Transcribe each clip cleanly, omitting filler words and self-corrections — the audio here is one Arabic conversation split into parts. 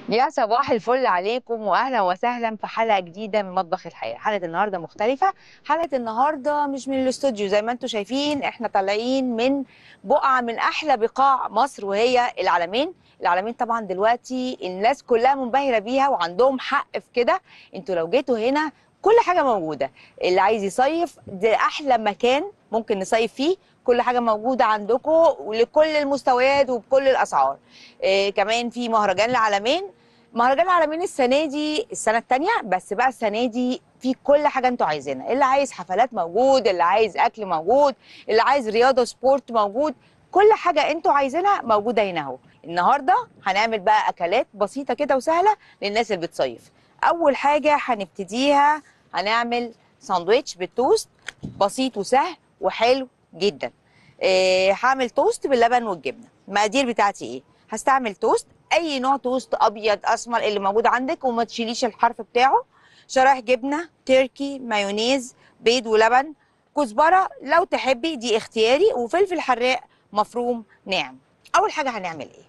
يا صباح الفل عليكم واهلا وسهلا في حلقه جديده من مطبخ الحياه. حلقه النهارده مختلفه. حلقه النهارده مش من الاستوديو زي ما انتم شايفين، احنا طالعين من بقعه من احلى بقاع مصر وهي العلمين. العلمين طبعا دلوقتي الناس كلها منبهره بيها وعندهم حق في كده. انتوا لو جيتوا هنا كل حاجه موجوده. اللي عايز يصيف ده احلى مكان ممكن نصيف فيه. كل حاجه موجوده عندكم ولكل المستويات وبكل الاسعار. إيه كمان في مهرجان العلمين. مهرجان العالمين السنه دي السنه الثانيه، بس بقى السنه دي في كل حاجه انتوا عايزينها. اللي عايز حفلات موجود، اللي عايز اكل موجود، اللي عايز رياضه سبورت موجود. كل حاجه انتوا عايزينها موجوده هنا اهو. النهارده هنعمل بقى اكلات بسيطه كده وسهله للناس اللي بتصيف. اول حاجه هنبتديها هنعمل ساندويتش بالتوست. بسيط وسهل وحلو جدا. هعمل توست باللبن والجبنه. المقادير بتاعتي ايه؟ هستعمل توست، اي نوع توست، ابيض اسمر اللي موجود عندك وما تشيليش الحرف بتاعه. شرايح جبنه تركي، مايونيز، بيض ولبن، كزبره لو تحبي دي اختياري، وفلفل حراق مفروم ناعم. اول حاجه هنعمل ايه؟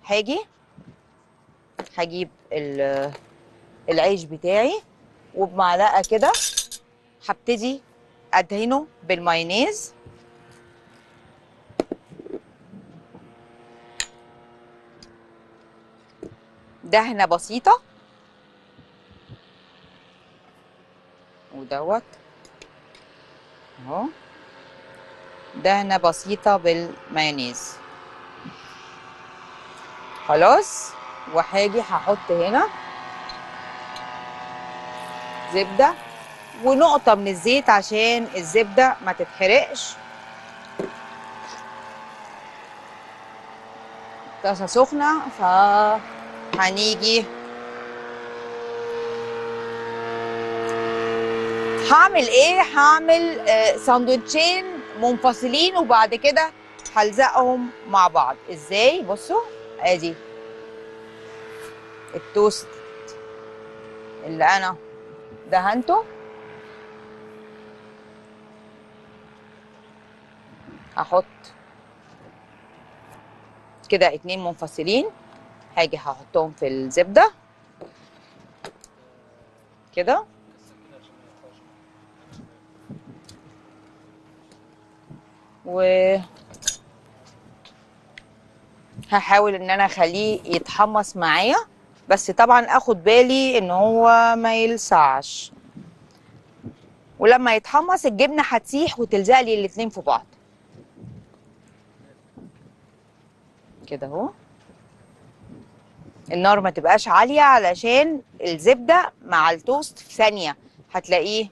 هجيب العيش بتاعي وبمعلقه كده هبتدي ادهنه بالمايونيز. دهنه بسيطه ودوت اهو، دهنه بسيطه بالمايونيز. خلاص. وهاجي هحط هنا زبده ونقطه من الزيت عشان الزبده ما تتحرقش. طاسه سخنه هنيجي هعمل ايه؟ هعمل ساندوتشين منفصلين وبعد كده هلزقهم مع بعض. ازاي؟ بصوا، ادي التوست اللي انا دهنته، هحط كده اتنين منفصلين. هاجي هحطهم في الزبده كده، وهحاول ان انا اخليه يتحمص معايا، بس طبعا اخد بالي ان هو ما يلسعش. ولما يتحمص الجبنه هتسيح وتلزق لي الاتنين في بعض كده اهو. النار ما تبقاش عاليه علشان الزبده مع التوست في ثانيه هتلاقيه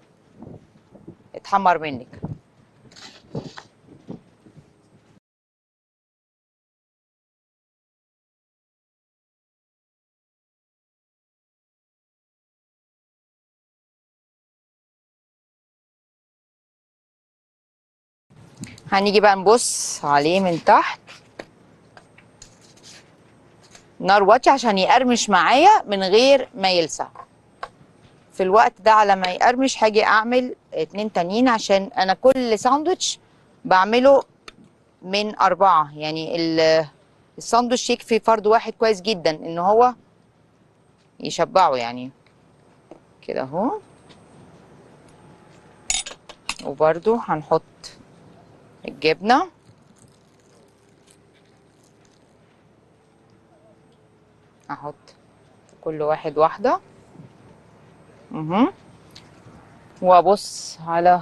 اتحمر منك. هنيجي بقى نبص عليه من تحت، نار واطيه عشان يقرمش معايا من غير ما يلسع. في الوقت ده على ما يقرمش هاجي اعمل اتنين تانيين، عشان انا كل ساندوتش بعمله من 4. يعني الساندوتش يكفي فرد واحد كويس جدا ان هو يشبعه يعني كده اهو. وبرده هنحط الجبنة، هحط في كل واحد واحدة وابص على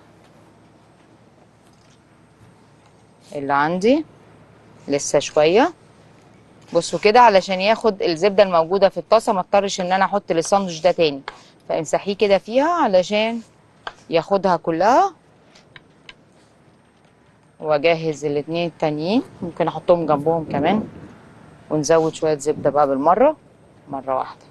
اللي عندي لسه شوية. بصوا كده علشان ياخد الزبدة الموجودة في الطاسة، ما اضطرش ان انا احط للساندوتش ده تاني، فامسحيه كده فيها علشان ياخدها كلها. واجهز الاتنين التانيين، ممكن احطهم جنبهم كمان ونزود شوية زبدة بقى بالمرة، مرة واحدة.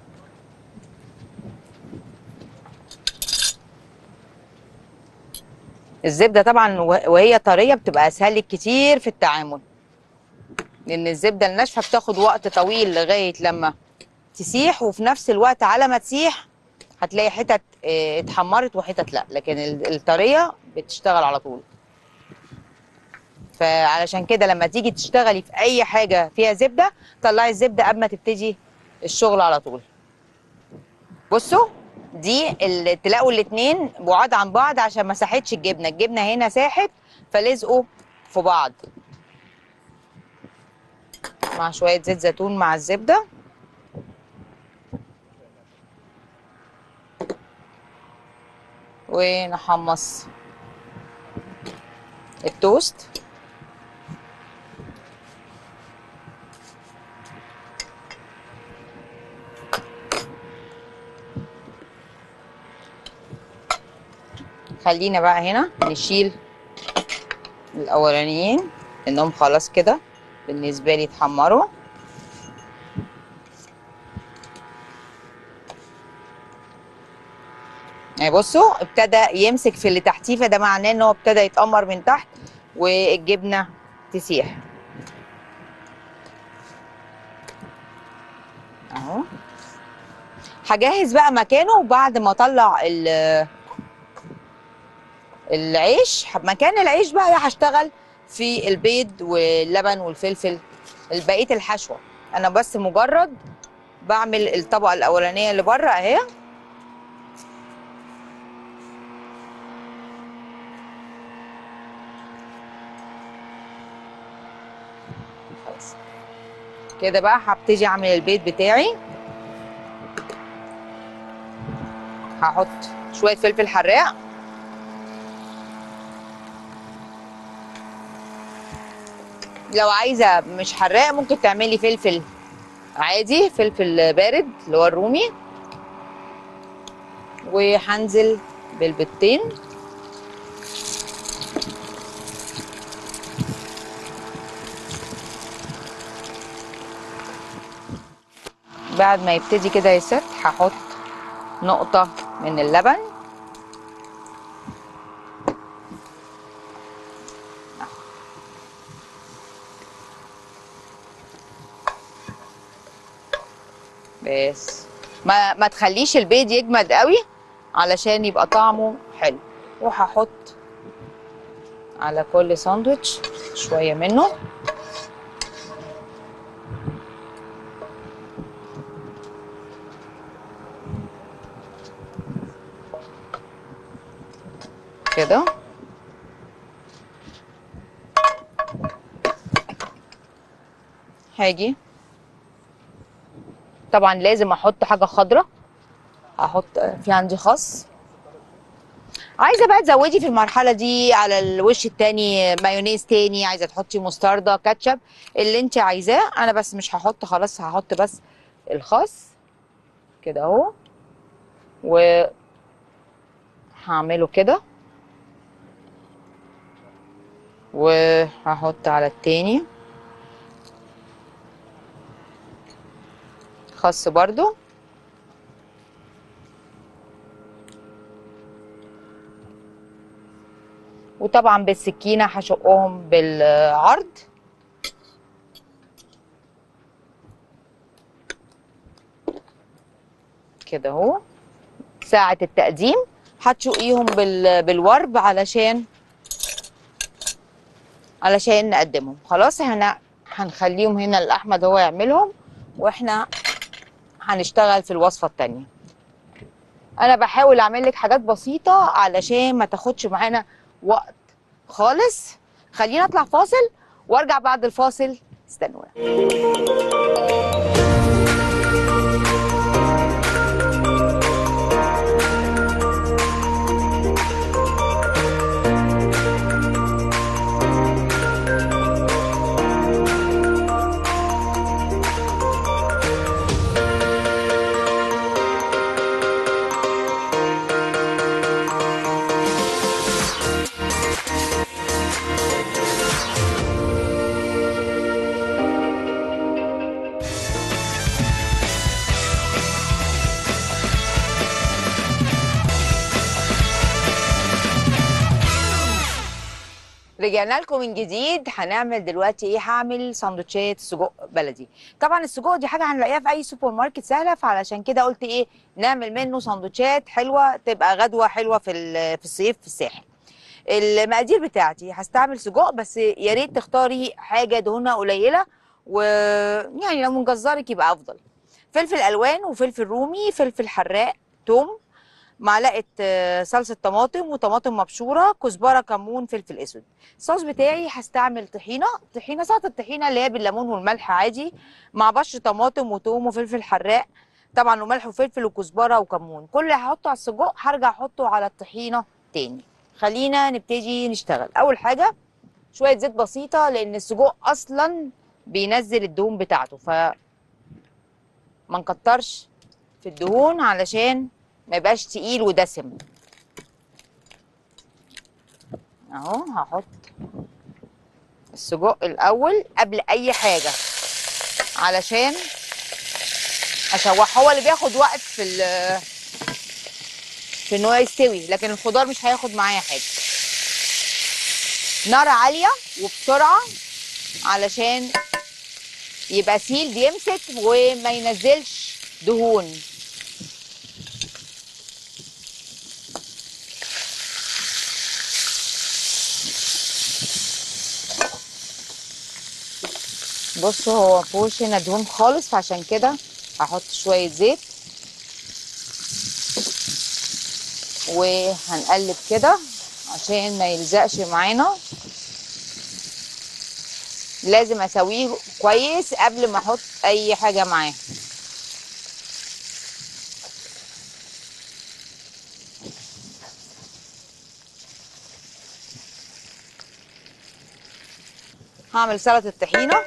الزبدة طبعا وهي طرية بتبقى اسهل لك كتير في التعامل، لان الزبدة الناشفة بتاخد وقت طويل لغاية لما تسيح، وفي نفس الوقت على ما تسيح هتلاقي حتت اتحمرت وحتت لا، لكن الطرية بتشتغل على طول. فعلشان كده لما تيجي تشتغلي في اي حاجة فيها زبدة، طلعي الزبدة قبل ما تبتدي الشغل على طول. بصوا دي تلاقوا الاتنين بعاد عن بعض عشان ما ساحتش الجبنه، الجبنه هنا ساحت فلزقوا في بعض. مع شويه زيت زيتون مع الزبده. ونحمص التوست. خلينا بقى هنا نشيل الاولانيين انهم خلاص كده بالنسبه لي اتحمروا. يعني بصوا ابتدى يمسك في اللي تحتيه، فده معناه ان هو ابتدى يتأمر من تحت والجبنه تسيح اهو. هجهز بقى مكانه بعد ما اطلع العيش. مكان العيش بقى هشتغل في البيض واللبن والفلفل بقيه الحشوه. انا بس مجرد بعمل الطبقه الاولانيه اللي بره اهي. خلاص كده بقى هبتدي اعمل البيض بتاعي. هحط شويه فلفل حراق، لو عايزه مش حراق ممكن تعملي فلفل عادي، فلفل بارد اللي هو الرومي. وهنزل بالبيضتين. بعد ما يبتدي كده يست هحط نقطة من اللبن. بس ما تخليش البيض يجمد قوي علشان يبقى طعمه حلو. وهحط على كل ساندوتش شوية منه. كده هاجي طبعا لازم احط حاجة خضراء. هحط في عندي خس. عايزه بقى تزودي في المرحله دي على الوش التاني مايونيز تاني، عايزه تحطي مستردة كاتشب اللي انت عايزاه. انا بس مش هحط خلاص، هحط بس الخس كده اهو. وهعمله كده وهحط على التاني خس برضو. وطبعا بالسكينه هشقهم بالعرض كده اهو. ساعه التقديم هتشقيهم بالورب علشان نقدمهم. خلاص هنا هنخليهم هنا الاحمد هو يعملهم واحنا هنشتغل في الوصفه التانيه. انا بحاول اعمل لك حاجات بسيطه علشان ما تاخدش معانا وقت خالص. خلينا اطلع فاصل وارجع بعد الفاصل، استنونا. رجعنا لكم من جديد. هنعمل دلوقتي ايه؟ هعمل سندوتشات سجق بلدي. طبعا السجق دي حاجه هنلاقيها في اي سوبر ماركت سهله، فعلشان كده قلت ايه نعمل منه سندوتشات حلوه تبقى غدوه حلوه في الصيف في الساحل. المقادير بتاعتي هستعمل سجق، بس يا ريت تختاري حاجه دهونها قليله، ويعني لو من جزارك يبقى افضل. فلفل الوان وفلفل رومي، فلفل حراق، توم، معلقه صلصه طماطم وطماطم مبشوره، كزبره، كمون، فلفل اسود. الصوص بتاعي هستعمل طحينه سلطه الطحينه اللي هي بالليمون والملح عادي، مع بشر طماطم وتوم وفلفل حراق طبعا، وملح وفلفل وكزبره وكمون. كل اللي هحطه على السجق هرجع احطه على الطحينه تاني. خلينا نبتدي نشتغل. اول حاجه شويه زيت بسيطه، لان السجق اصلا بينزل الدهون بتاعته، فما نكترش في الدهون علشان ما يبقاش تقيل ودسم. اهو هحط السجق الاول قبل اي حاجه علشان اشوح، هو اللي بياخد وقت في ان هو يستوي، لكن الخضار مش هياخد معايا حاجه. نار عاليه وبسرعه علشان يبقى سيل بيمسك وما ينزلش دهون. بصوا هو مفيهوش هنا دهون خالص، فعشان كده هحط شويه زيت وهنقلب كده عشان ما يلزقش معانا. لازم اسويه كويس قبل ما احط اي حاجه معاه. هعمل سلطه الطحينه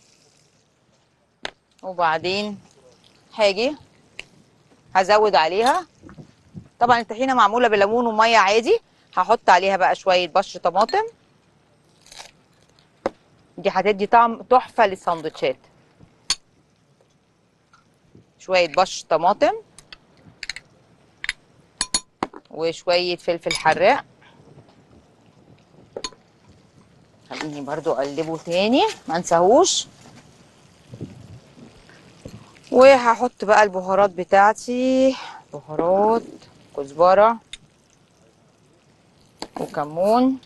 وبعدين هاجي هزود عليها. طبعا الطحينه معموله بليمون وميه عادي. هحط عليها بقى شويه بشر طماطم، دي هتدي طعم تحفه للساندوتشات. شويه بشر طماطم وشويه فلفل حراق. خليني برضو اقلبه تاني ما انساهوش. وهحط بقى البهارات بتاعتي، بهارات كزبره وكمون،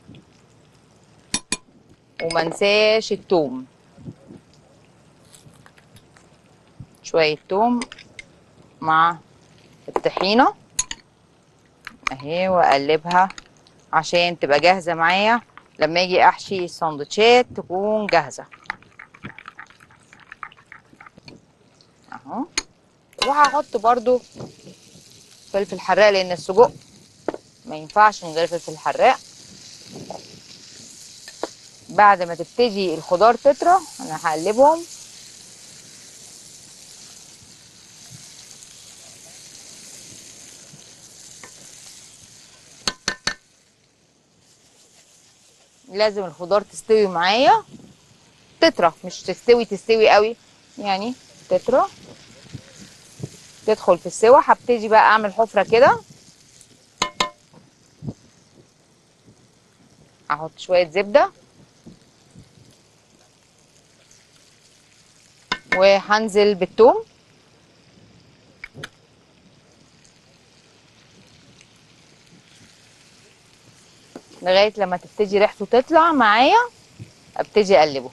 ومنساش التوم، شويه توم مع الطحينه اهي، واقلبها عشان تبقى جاهزه معايا لما اجي احشي الساندوتشات تكون جاهزه اهو. وهحط برضو فلفل حراق لان السجق ما ينفعش من غير فلفل حراق. بعد ما تبتدي الخضار تطرى انا هقلبهم. لازم الخضار تستوي معايا، تطرى مش تستوي قوي يعني، تطرى تدخل في السوا. هبتدي بقى اعمل حفره كده، احط شويه زبده وهنزل بالثوم لغايه لما تبتدي ريحته تطلع معايا، ابتدي اقلبه.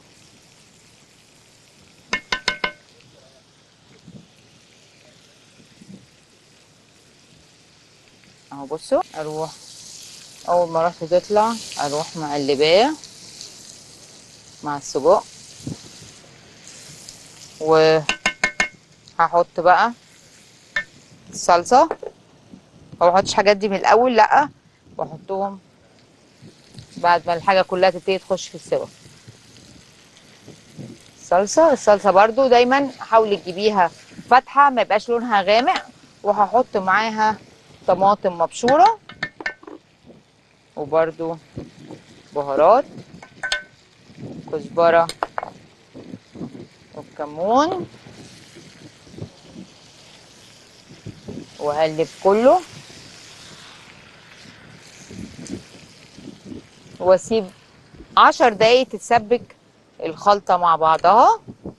اهو بصوا، اروح اول ما ريحته تطلع اروح مقلباه مع السجق. وهحط بقى الصلصه. ما بحطش حاجات دي من الاول، لا، بحطهم بعد ما الحاجه كلها تبتدي تخش في السوا. الصلصه برضو دايما حاولي تجيبيها فاتحه ما يبقاش لونها غامق. وهحط معاها طماطم مبشوره وبرضو بهارات كزبره والكمون، واقلب كله واسيب 10 دقايق تتسبك الخلطه مع بعضها.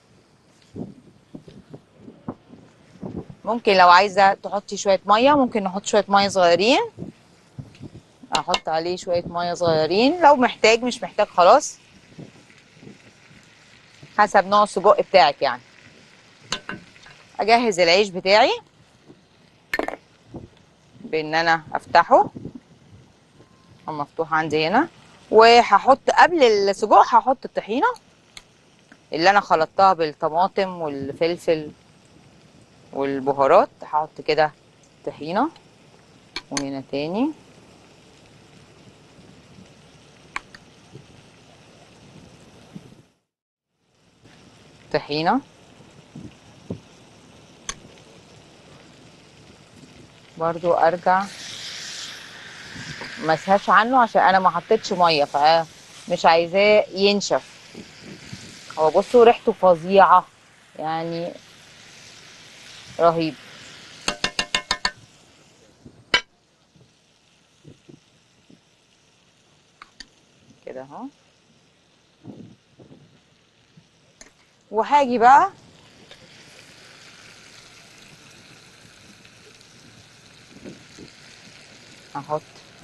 ممكن لو عايزه تحطي شويه ميه ممكن نحط شويه ميه صغيرين، احط عليه شويه ميه صغيرين لو محتاج، مش محتاج خلاص حسب نوع السجق بتاعك يعني. اجهز العيش بتاعي بان انا افتحه، هو مفتوح عندي هنا، وهحط قبل السجق هحط الطحينه اللي انا خلطتها بالطماطم والفلفل والبهارات. هحط كده طحينه، وهنا تاني طحينه برضو. ارجع ما اسهاش عنه عشان انا ما حطيتش ميه فمش عايزاه ينشف. هو بصوا ريحته فظيعه يعني، رهيب. كده اهو. وهاجي بقى احط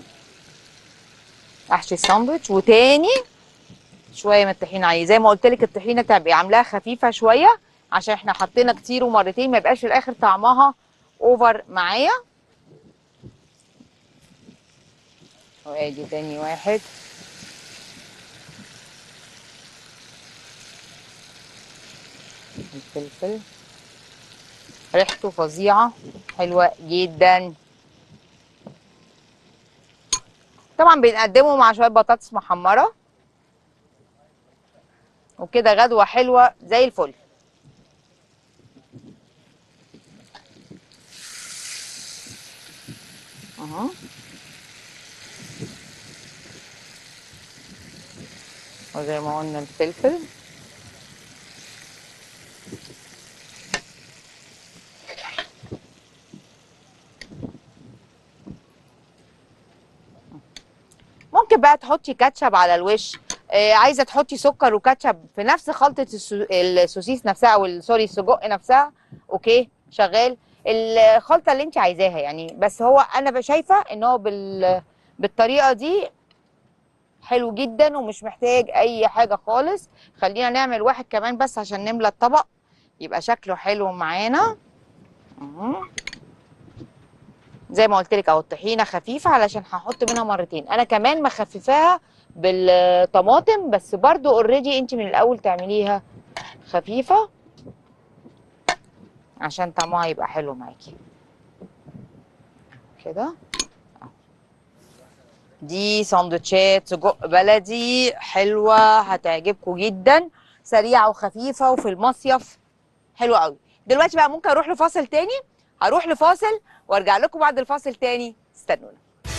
احشي الساندوتش، وتاني شويه من الطحينه عليه. زي ما قلت لك الطحينه تبقي عاملاها خفيفه شويه عشان احنا حطينا كتير ومرتين، ما يبقاش في الاخر طعمها اوفر معايا. وادي تاني واحد. الفلفل ريحته فظيعه، حلوه جدا. طبعا بنقدمه مع شويه بطاطس محمره، وكده غدوه حلوه زي الفل. اهو. وزي ما قلنا الفلفل. ممكن بقى تحطي كاتشب على الوش، عايزه تحطي سكر وكاتشب في نفس خلطه السوسيس نفسها، او سوري السجق نفسها، اوكي شغال. الخلطه اللي انت عايزاها يعني. بس هو انا شايفه ان هو بالطريقه دي حلو جدا ومش محتاج اي حاجه خالص. خلينا نعمل واحد كمان بس عشان نملى الطبق يبقى شكله حلو معانا. اهو. زي ما قلت لك اهو الطحينه خفيفه علشان هحط منها مرتين. انا كمان مخففاها بالطماطم، بس برضو اوريدي انت من الاول تعمليها خفيفه عشان طعمها يبقى حلو معاكي كده. دي سندوتشات سجق بلدي حلوه هتعجبكم جدا، سريعه وخفيفه وفي المصيف حلوه قوي. دلوقتي بقى ممكن اروح لفاصل تاني، هروح لفاصل وارجع لكم بعد الفاصل تاني، استنونا.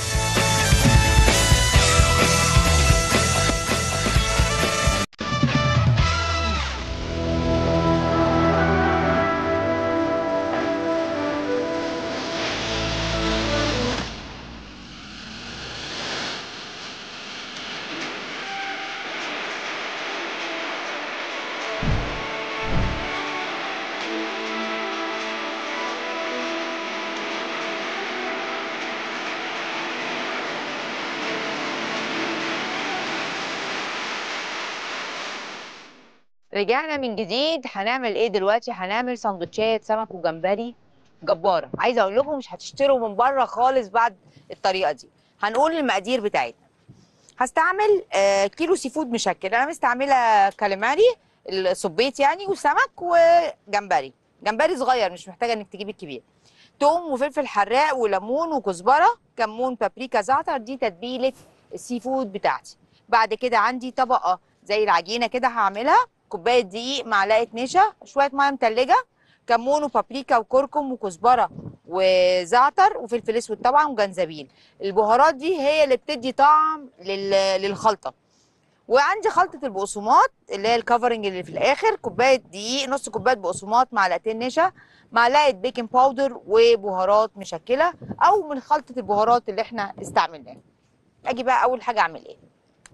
رجعنا من جديد. هنعمل ايه دلوقتي؟ هنعمل سندوتشات سمك وجمبري جباره. عايزه اقول لكم مش هتشتروا من بره خالص بعد الطريقه دي. هنقول المقادير بتاعتنا. هستعمل كيلو سي فود مشكل. انا مستعمله كاليماري الصبيط يعني، وسمك وجمبري. جمبري صغير مش محتاجه انك تجيبي الكبير. توم وفلفل حراق وليمون وكزبره، كمون، بابريكا، زعتر. دي تتبيله السي فود بتاعتي. بعد كده عندي طبقه زي العجينه كده هعملها. كوبايه دقيق، معلقه نشا، شويه ميه متلجه، كمون وبابريكا وكركم وكزبره وزعتر وفلفل اسود طبعا وجنزبيل. البهارات دي هي اللي بتدي طعم للخلطه. وعندي خلطه البقسماط اللي هي الكفرنج اللي في الاخر. كوبايه دقيق، نص كوبايه بقسماط، معلقتين نشا، معلقه بيكنج باودر وبهارات مشكله او من خلطه البهارات اللي احنا استعملناها. اجي بقى اول حاجه اعمل ايه.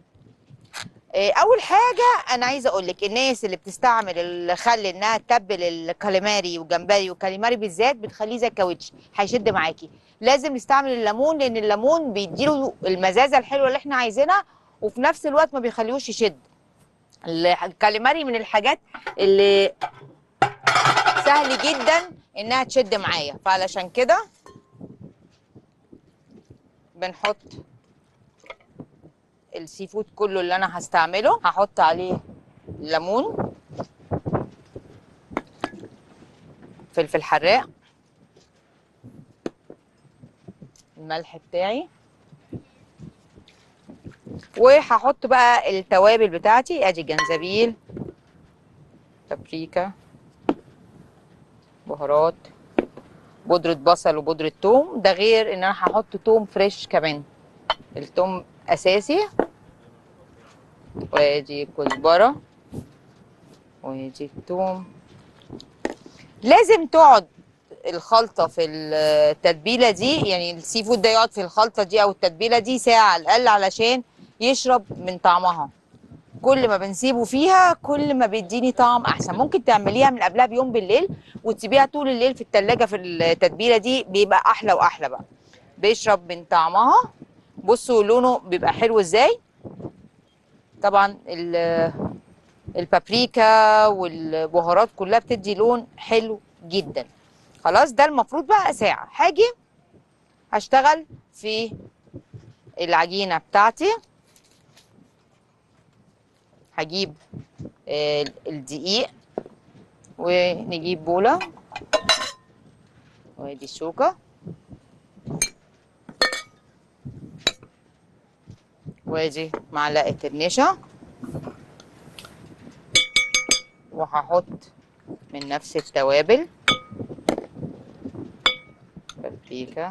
اول حاجه انا عايزه اقول لك الناس اللي بتستعمل الخل انها تتبل الكاليماري والجمبري، والكاليماري بالذات بتخليه زي الكاوتش هيشد معاكي. لازم نستعمل الليمون لان الليمون بيديله المزازه الحلوه اللي احنا عايزينها، وفي نفس الوقت ما بيخليهوش يشد. الكاليماري من الحاجات اللي سهل جدا انها تشد معايا، فعلشان كده بنحط السي فود كله اللي انا هستعمله. هحط عليه ليمون، فلفل حراق، الملح بتاعي، وهحط بقى التوابل بتاعتي. ادي جنزبيل، بابريكا، بهارات، بودرة بصل وبودرة توم. ده غير ان انا هحط توم فريش كمان، التوم اساسي. وادي كزبرة، وادي التوم. لازم تقعد الخلطة في التتبيلة دي، يعني السي فود ده يقعد في الخلطة دي او التتبيلة دي ساعة على الاقل علشان يشرب من طعمها. كل ما بنسيبه فيها كل ما بيديني طعم احسن. ممكن تعمليها من قبلها بيوم بالليل وتسيبيها طول الليل في التلاجة في التتبيلة دي، بيبقى احلى واحلى بقى، بيشرب من طعمها. بصوا لونه بيبقى حلو ازاي. طبعا البابريكا والبهارات كلها بتدي لون حلو جدا. خلاص ده المفروض بقى ساعة. هاجي هشتغل في العجينة بتاعتي. هجيب الدقيق، ونجيب بولة، وادي الشوكة، وادي معلقة النشا، وهحط من نفس التوابل، بابريكا،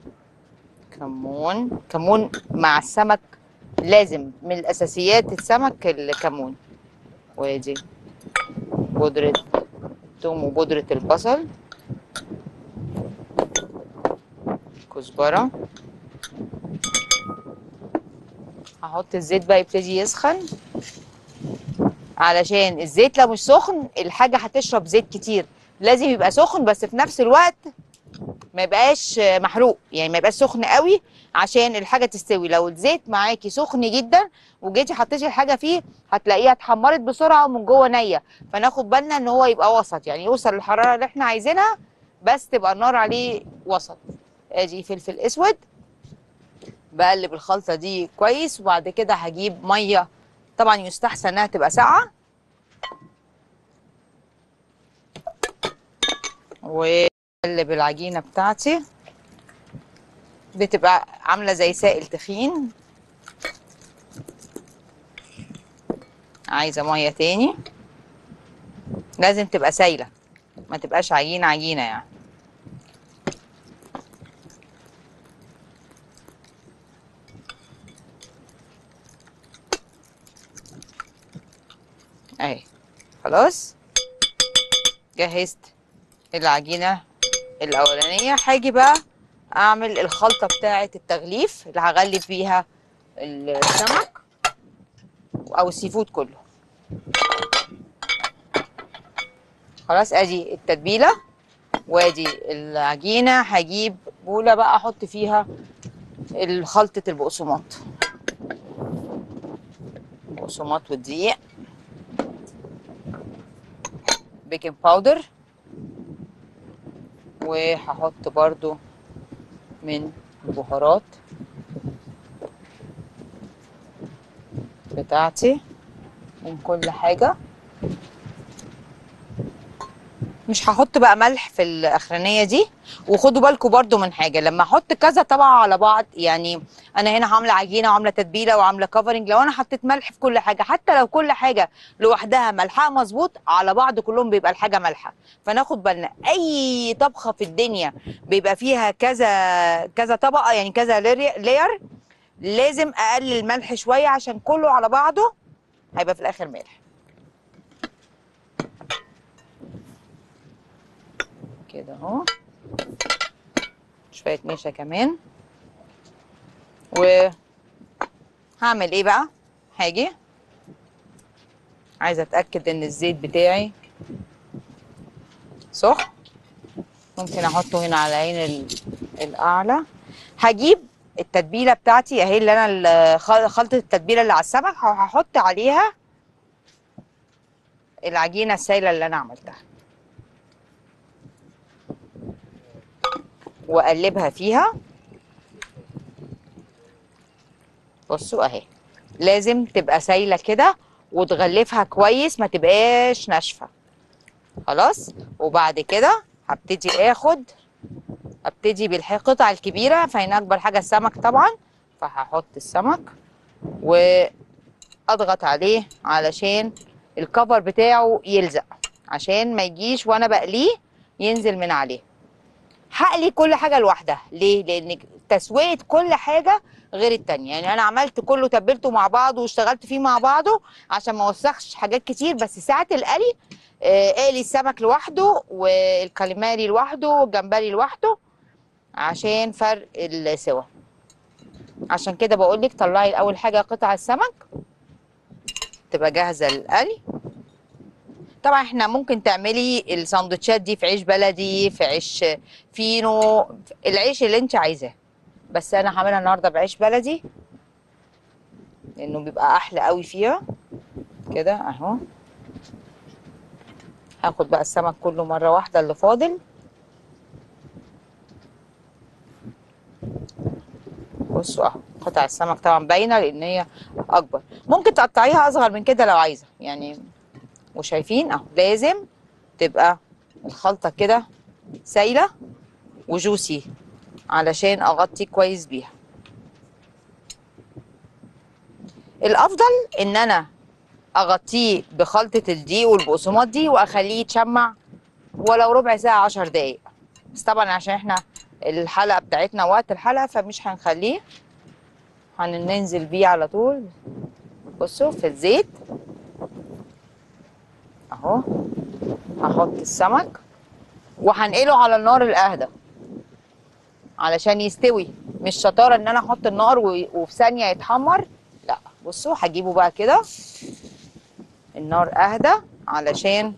كمون. كمون مع السمك لازم، من الأساسيات السمك الكمون. وادي بودرة توم وبودرة البصل، كزبرة. هحط الزيت بقى يبتدي يسخن، علشان الزيت لو مش سخن الحاجة هتشرب زيت كتير. لازم يبقى سخن بس في نفس الوقت ما يبقاش محروق، يعني ما يبقاش سخن قوي عشان الحاجة تستوي. لو الزيت معاكي سخن جدا وجيتي حطيتي الحاجة فيه هتلاقيها اتحمرت بسرعة ومن جوه نية. فناخد بالنا ان هو يبقى وسط، يعني يوصل للحرارة اللي احنا عايزينها بس تبقى النار عليه وسط. ادي فلفل اسود. بقلب الخلطة دي كويس، وبعد كده هجيب مية، طبعا يستحسن انها تبقى ساقعة، واقلب العجينة بتاعتي. بتبقى عاملة زي سائل تخين. عايزة مية تاني، لازم تبقى سايلة، ما تبقاش عجينة عجينة يعني. اهي خلاص جهزت العجينة الأولانية. هاجي بقى أعمل الخلطة بتاعة التغليف اللي هغلف بيها السمك أو السي فود كله. خلاص ادي التتبيلة وادي العجينة. هجيب بولة بقى أحط فيها خلطة البقسماط، بقسماط والدقيق، بيكنج باودر، وهحط برضو من البهارات بتاعتي، من كل حاجة. مش هحط بقى ملح في الاخرانيه دي. وخدوا بالكم برضو من حاجه، لما احط كذا طبقه على بعض، يعني انا هنا عامله عجينه وعامله تتبيله وعامله كفرنج، لو انا حطيت ملح في كل حاجه حتى لو كل حاجه لوحدها ملحها مظبوط، على بعض كلهم بيبقى الحاجه مالحه. فناخد بالنا اي طبخه في الدنيا بيبقى فيها كذا كذا طبقه، يعني كذا لير، لازم اقلل الملح شويه عشان كله على بعضه هيبقى في الاخر مالح. كده اهو، شويه نشا كمان. وهعمل ايه بقى؟ هاجي عايزه اتاكد ان الزيت بتاعي سخن. ممكن احطه هنا على عين الاعلى. هجيب التتبيله بتاعتي اهي، اللي انا خلطه التتبيله اللي على السمك، هحط عليها العجينه السايله اللي انا عملتها. واقلبها فيها. بصوا اهي، لازم تبقى سايله كده وتغلفها كويس، ما تبقاش ناشفه. خلاص. وبعد كده ابتدي بالقطع الكبيره، فهنا اكبر حاجه السمك طبعا، فهحط السمك واضغط عليه علشان الكفر بتاعه يلزق، عشان ما يجيش وانا بقليه ينزل من عليه. هقلي كل حاجه لوحدها. ليه؟ لان تسويه كل حاجه غير التانية. يعني انا عملت كله، تبلته مع بعضه واشتغلت فيه مع بعضه عشان ما اوسخش حاجات كتير. بس ساعه القلي اقلي السمك لوحده والكاليماري لوحده والجمبري لوحده عشان فرق السوا. عشان كده بقول لك طلعي اول حاجه قطع السمك تبقى جاهزه للقلي. طبعا احنا ممكن تعملي الساندوتشات دي في عيش بلدي، في عيش فينو، العيش اللي انت عايزاه. بس انا هعملها النهارده بعيش بلدي لانه بيبقى احلى قوي فيها. كده اهو. هاخد بقى السمك كله مره واحده اللي فاضل. بصوا اهو، قطع السمك طبعا باينه لان هي اكبر. ممكن تقطعيها اصغر من كده لو عايزه يعني. وشايفين اهو، لازم تبقى الخلطه كده سايله وجوسي علشان اغطي كويس بيها. الافضل ان انا اغطيه بخلطه الدقيق والبقسماط دي واخليه يتشمع ولو ربع ساعه 10 دقايق. بس طبعا عشان احنا الحلقه بتاعتنا وقت الحلقه فمش هنخليه، هننزل بيه على طول. بصوا في الزيت اهو. هحط السمك وهنقله على النار الاهدى علشان يستوي. مش شطاره ان انا احط النار وفي ثانيه يتحمر، لا. بصوا هجيبه بقى كده النار اهدى علشان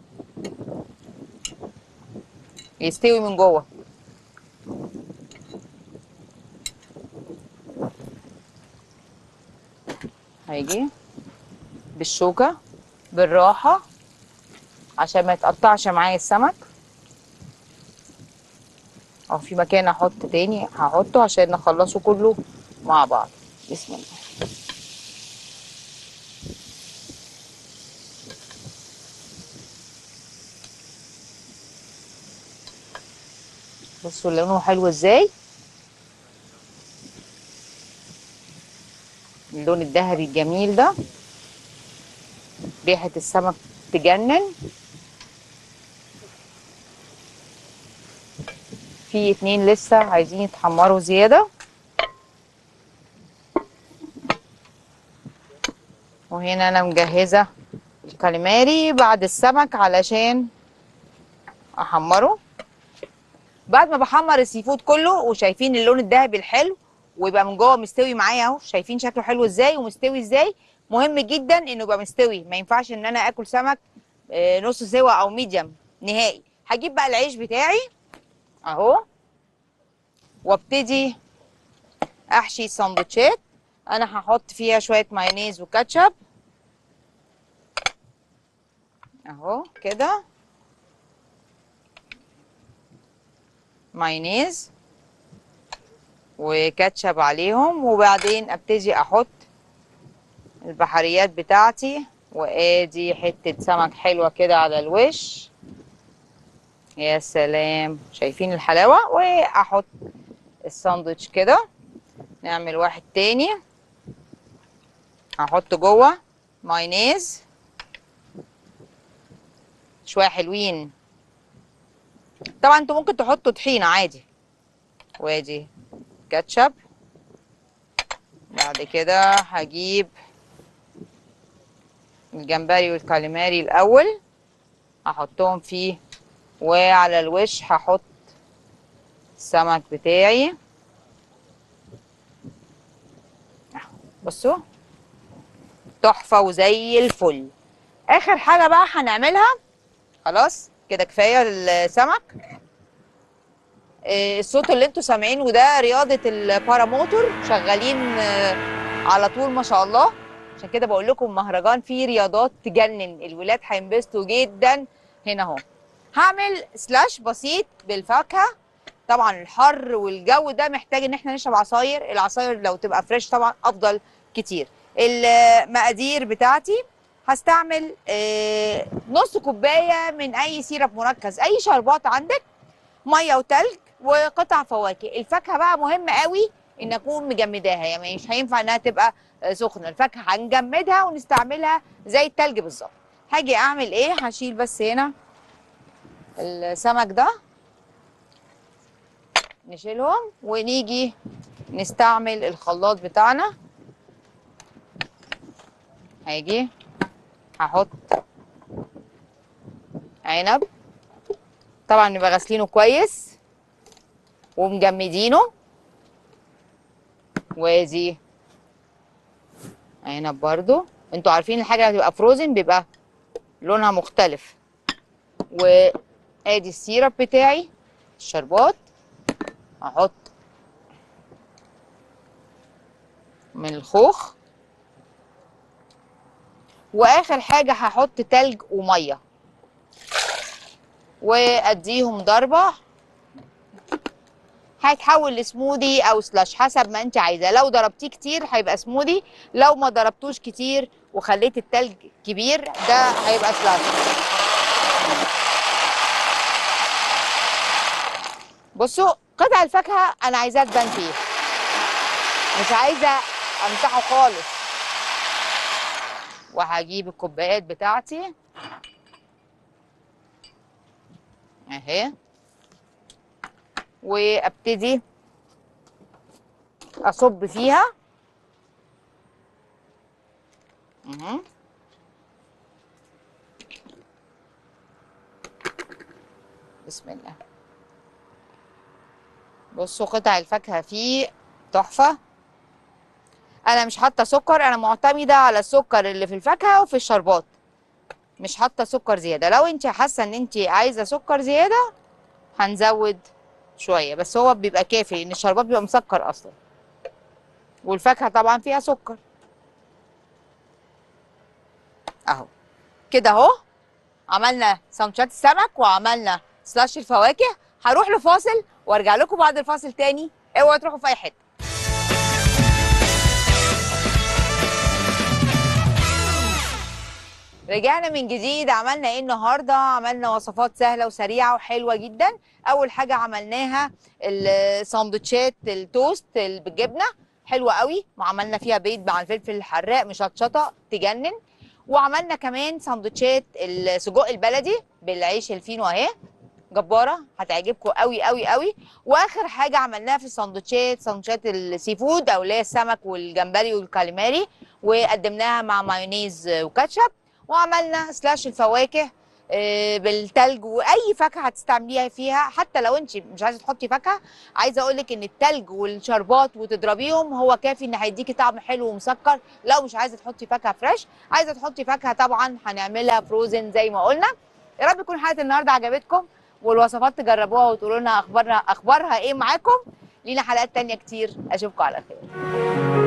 يستوي من جوه. هيجي بالشوكه بالراحه عشان ما يتقطعش معايا السمك. او في مكان احط تاني هحطه عشان نخلصه كله مع بعض. بسم الله. بصوا لونه حلو ازاي، اللون الذهبي الجميل ده، ريحة السمك تجنن. في اتنين لسه عايزين يتحمروا زيادة. وهنا انا مجهزة الكاليماري بعد السمك علشان احمره. بعد ما بحمر السي فود كله وشايفين اللون الذهبي الحلو ويبقى من جوه مستوي معايا اهو، شايفين شكله حلو ازاي ومستوي ازاي. مهم جدا انه يبقى مستوي، ما ينفعش ان انا اكل سمك نص سوا او ميديم نهائي. هجيب بقى العيش بتاعي اهو وابتدي احشي سندوتشات. انا هحط فيها شويه مايونيز وكاتشب اهو كده، مايونيز وكاتشب عليهم. وبعدين ابتدي احط البحريات بتاعتي، وادي حته سمك حلوه كده على الوش. يا سلام، شايفين الحلاوه. واحط الساندوتش كده. نعمل واحد تاني، هحط جوه مايونيز شويه حلوين. طبعا انتوا ممكن تحطوا طحينه عادي. وادي كاتشب. بعد كده هجيب الجمبري والكاليماري الاول هحطهم فيه، وعلى الوش هحط السمك بتاعي. بصوا تحفه وزي الفل. اخر حاجه بقى هنعملها، خلاص كده كفايه السمك. الصوت اللي انتوا سامعينه ده رياضه الباراموتور، شغالين على طول ما شاء الله. عشان كده بقول لكم مهرجان فيه رياضات تجنن، الولاد هينبسطوا جدا. هنا اهو هعمل سلاش بسيط بالفاكهه. طبعا الحر والجو ده محتاج ان احنا نشرب عصاير. العصاير لو تبقى فريش طبعا افضل كتير. المقادير بتاعتي هستعمل نص كوبايه من اي سيرب مركز، اي شربات عندك، ميه وتلج وقطع فواكه. الفاكهه بقى مهمه قوي ان اكون مجمداها، يعني مش هينفع انها تبقى سخنه. الفاكهه هنجمدها ونستعملها زي التلج بالظبط. هاجي اعمل ايه؟ هشيل بس هنا السمك ده، نشيلهم ونيجي نستعمل الخلاط بتاعنا. هاجي هحط عنب، طبعا نبقى غاسلينه كويس ومجمدينه، وادي عنب برضو. انتوا عارفين الحاجه اللي هتبقى فروزن بيبقى لونها مختلف. وادي السيرب بتاعي، الشربات هحط من الخوخ، واخر حاجه هحط تلج وميه واديهم ضربه. هيتحول لسموذي او سلاش حسب ما انت عايزه. لو ضربتيه كتير هيبقى سموذي، لو ما ضربتوش كتير وخليت التلج كبير ده هيبقى سلاش. بصوا قطع الفاكهه انا عايزاه تبان فيه، مش عايزه امسحه خالص. وهجيب الكوبايات بتاعتي اهي، وابتدي اصب فيها. بسم الله. بصوا قطع الفاكهه فيه تحفه. انا مش حاطه سكر، انا معتمده على السكر اللي في الفاكهه وفي الشربات، مش حاطه سكر زياده. لو انت حاسه ان انت عايزه سكر زياده هنزود شويه، بس هو بيبقى كافي لان الشربات بيبقى مسكر اصلا، والفاكهه طبعا فيها سكر. اهو كده اهو عملنا سندوتشات السمك وعملنا سلاش الفواكه. هروح لفاصل وارجع لكم بعد الفاصل تاني، اوعوا تروحوا في اي حته. رجعنا من جديد. عملنا ايه النهارده؟ عملنا وصفات سهله وسريعه وحلوه جدا. اول حاجه عملناها الساندوتشات التوست اللي بالجبنه، حلوه قوي، وعملنا فيها بيض مع الفلفل الحراق مشطشطه تجنن. وعملنا كمان ساندوتشات السجق البلدي بالعيش الفينو اهي، جباره، هتعجبكم قوي قوي قوي. واخر حاجه عملناها في الساندوتشات ساندوتشات السي فود او اللي هي السمك والجمبري والكاليماري، وقدمناها مع مايونيز وكاتشب. وعملنا سلاش الفواكه بالتلج، واي فاكهه هتستعمليها فيها. حتى لو انت مش عايزه تحطي فاكهه، عايزه اقول لك ان التلج والشربات وتضربيهم هو كافي ان هيديكي طعم حلو ومسكر. لو مش عايزه تحطي فاكهه فريش، عايزه تحطي فاكهه طبعا هنعملها فروزن زي ما قلنا. يا رب تكون حلقه النهارده عجبتكم والوصفات تجربوها وتقولوا لنا اخبارها ايه معاكم. لينا حلقات تانية كتير، اشوفكم على خير.